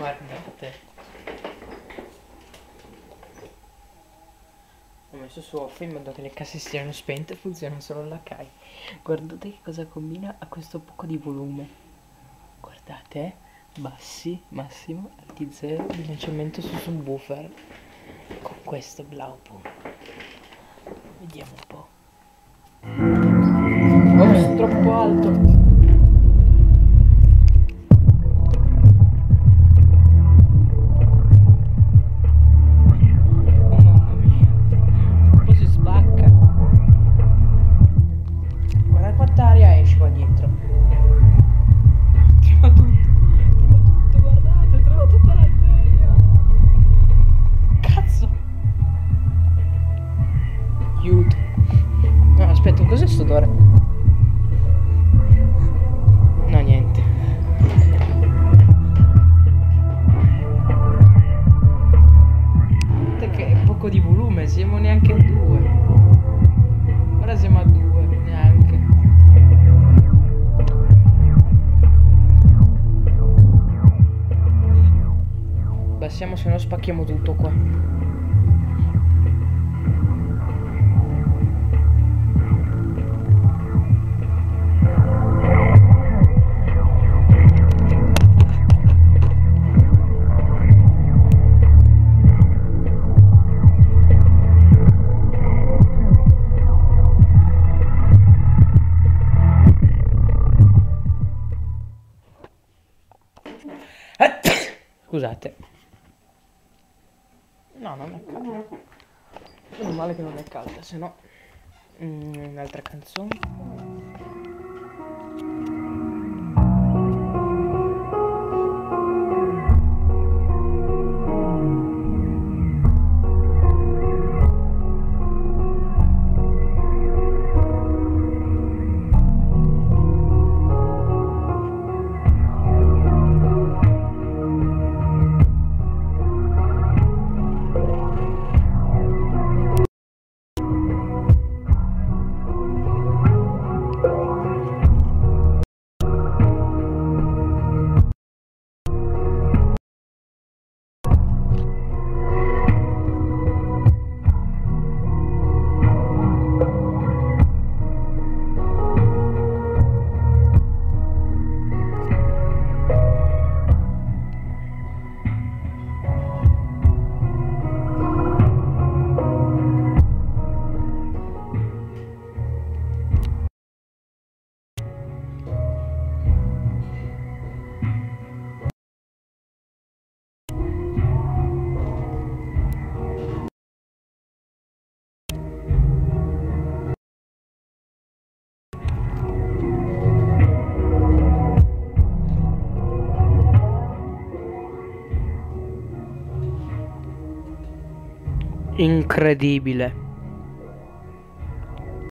Guardate. Ho messo su off in modo che le casse siano spente e funziona solo la CAI. Guardate che cosa combina a questo poco di volume. Guardate, bassi, massimo, alti 0, bilanciamento su subwoofer. Con questo Blaupunkt. Vediamo un po'. Oh, troppo alto. Aiuto. No, aspetta, cos'è sto odore? No, niente. Guardate che è poco di volume, siamo neanche a 2. Ora siamo a 2, neanche. Bassiamo, se no spacchiamo tutto qua. Scusate. No, non è calda. Meno male che non è calda, se no un'altra canzone. Incredibile.